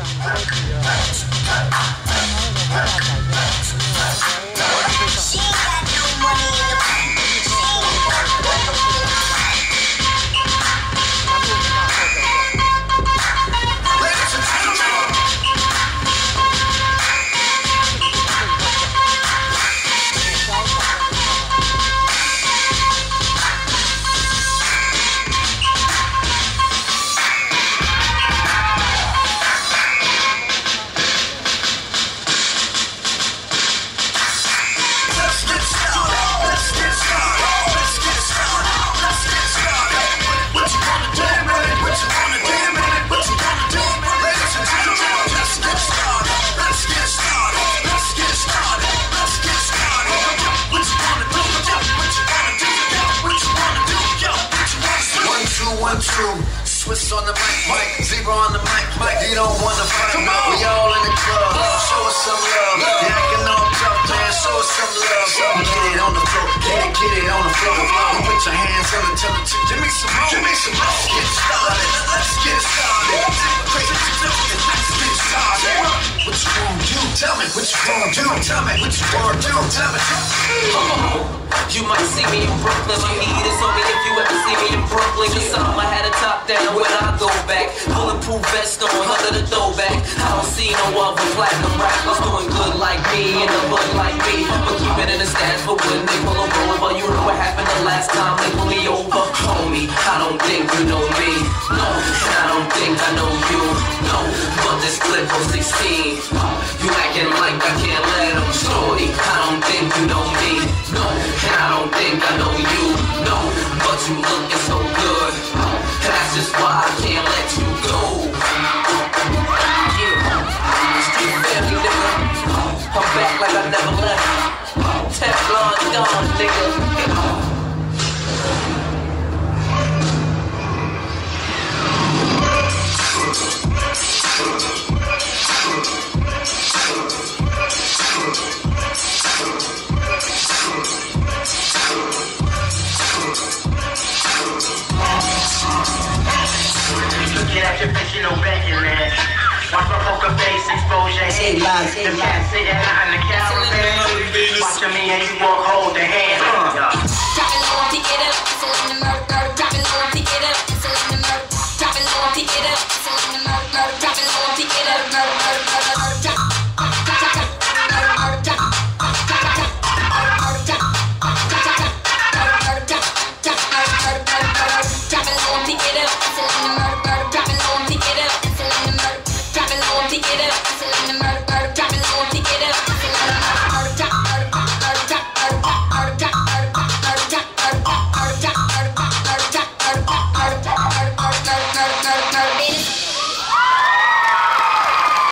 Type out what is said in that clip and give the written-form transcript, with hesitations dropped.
Swiss on the mic, zero on the mic. You don't wanna fight, we all in the club. Show us some love. You acting all tough, man. Show us some love. Get it on the floor, get it on the floor. You put your hands on the tongue. Give me some more, give me some more. Let's get started, let's get started. Crazy, let's get started. What you gonna do? Tell me what you gonna do. Tell me what you gonna do. Tell me. You might see me in Brooklyn. My heat is on me if you ever see me in Brooklyn. Cause I had a top down when I go back. Bulletproof vest on under the throwback. I don't see no other platinum rappers doing good like me and the hood like me. But keep it in the stats for when they pull them over. You know what happened the last time they pulled me over. Homie, I don't think you know me. No, and I don't think I know you. No, but this clip of 16. You acting like I can't let them. Shorty, I don't think you know me. No, and I don't think I know you. No, but you looking so good. That's just why I can't let you go. Yeah, street family, nigga. I'm back like I never left. Teflon Don, nigga. Looking at your bitch, you know bacon, man. Watch my poker face, exposure, head. The cat sitting out in the caravan. Watching me and you walk, hold the hand. Driving low to get up, so in the